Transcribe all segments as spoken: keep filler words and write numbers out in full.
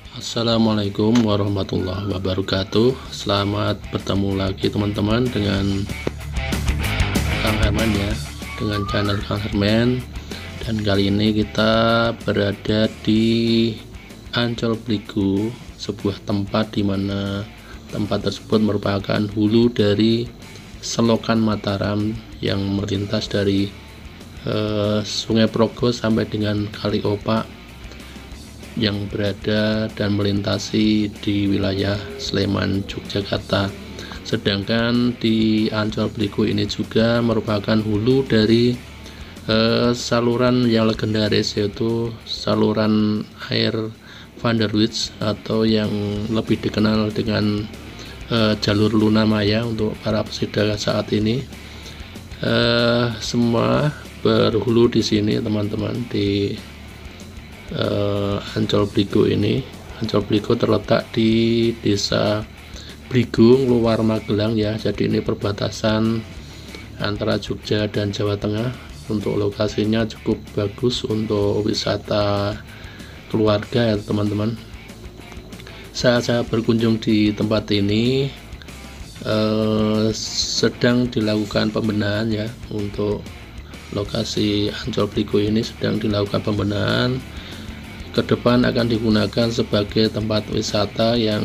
Assalamualaikum warahmatullahi wabarakatuh. Selamat bertemu lagi teman-teman dengan Kang Herman ya, dengan channel Kang Herman. Dan kali ini kita berada di Ancol Bligo, sebuah tempat di mana tempat tersebut merupakan hulu dari selokan Mataram yang melintas dari eh, Sungai Progo sampai dengan Kali Opak yang berada dan melintasi di wilayah Sleman, Yogyakarta. Sedangkan di Ancol Bligo ini juga merupakan hulu dari eh, saluran yang legendaris, yaitu saluran air Van der Wijk atau yang lebih dikenal dengan eh, jalur Luna Maya untuk para pesidar saat ini. Eh, semua berhulu di sini teman-teman, di Uh, Ancol Bligo ini. Ancol Bligo terletak di desa Bligo, luar Magelang ya, jadi ini perbatasan antara Jogja dan Jawa Tengah. Untuk lokasinya cukup bagus untuk wisata keluarga ya teman-teman. Saat saya berkunjung di tempat ini uh, sedang dilakukan pembenahan ya, untuk lokasi Ancol Bligo ini sedang dilakukan pembenahan. Ke depan akan digunakan sebagai tempat wisata yang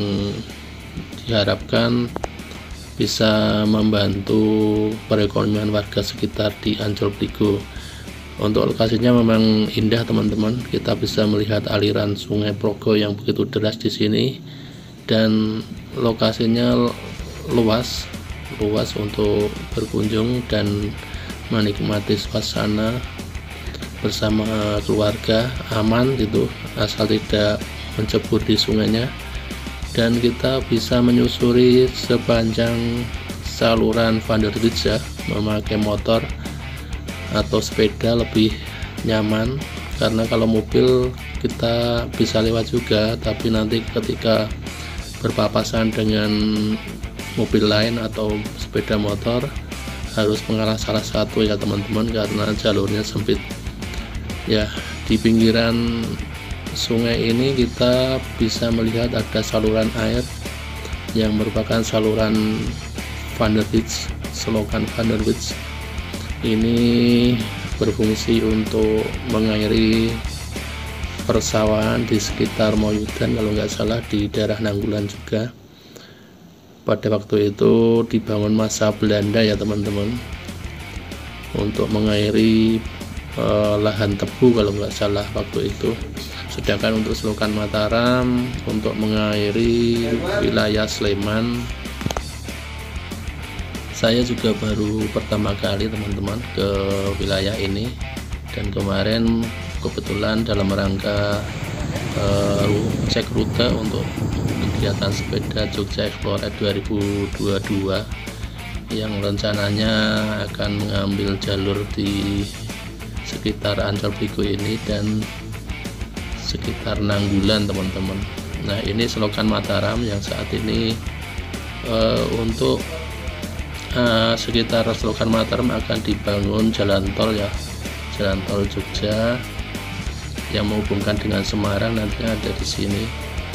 diharapkan bisa membantu perekonomian warga sekitar di Ancol Bligo. Untuk lokasinya memang indah teman-teman, kita bisa melihat aliran Sungai Progo yang begitu deras di sini, dan lokasinya luas luas untuk berkunjung dan menikmati suasana bersama keluarga, aman gitu, asal tidak mencebur di sungainya. Dan kita bisa menyusuri sepanjang saluran Van der Wijk ya, memakai motor atau sepeda lebih nyaman, karena kalau mobil kita bisa lewat juga, tapi nanti ketika berpapasan dengan mobil lain atau sepeda motor harus mengalah salah satu ya teman-teman, karena jalurnya sempit ya. Di pinggiran sungai ini kita bisa melihat ada saluran air yang merupakan saluran Van der Wijk, selokan Van der Wijk. Ini berfungsi untuk mengairi persawahan di sekitar Moyudan, kalau nggak salah di daerah Nanggulan juga. Pada waktu itu dibangun masa Belanda ya teman-teman, untuk mengairi Eh, lahan tebu kalau nggak salah waktu itu. Sedangkan untuk selokan Mataram untuk mengairi wilayah Sleman. Saya juga baru pertama kali teman-teman ke wilayah ini, dan kemarin kebetulan dalam rangka eh, cek rute untuk kegiatan sepeda Jogja Explore dua ribu dua puluh dua yang rencananya akan mengambil jalur di sekitar Ancol Bligo ini dan sekitar Nanggulan teman-teman. Nah, ini selokan Mataram yang saat ini uh, untuk uh, sekitar selokan Mataram akan dibangun jalan tol ya, jalan tol Jogja yang menghubungkan dengan Semarang, nantinya ada di sini.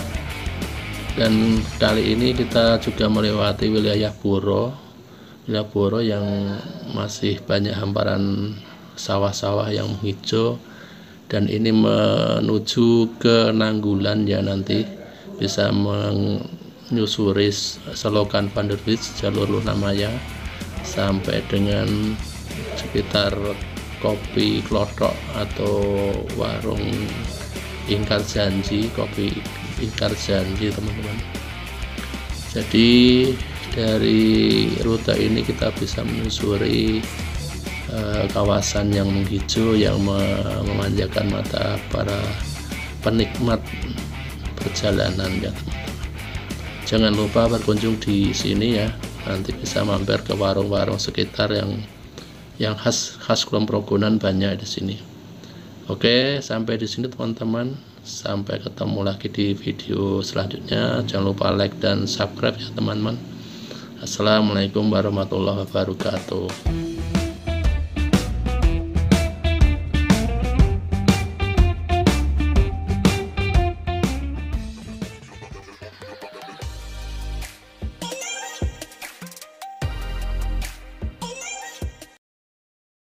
Dan kali ini kita juga melewati wilayah Boro, wilayah Boro yang masih banyak hamparan sawah-sawah yang hijau, dan ini menuju ke Nanggulan ya, nanti bisa menyusuri selokan Van der Wijk, jalur Luna Maya, sampai dengan sekitar Kopi Klothok atau warung Ingkar Janji, kopi Ingkar Janji teman-teman. Jadi dari rute ini kita bisa menyusuri kawasan yang menghijau yang memanjakan mata para penikmat perjalanan ya teman-teman. Jangan lupa berkunjung di sini ya, nanti bisa mampir ke warung-warung sekitar yang yang khas khas Kulon Progonan, banyak di sini. Oke, sampai di sini teman-teman, sampai ketemu lagi di video selanjutnya. Jangan lupa like dan subscribe ya teman-teman. Assalamualaikum warahmatullahi wabarakatuh.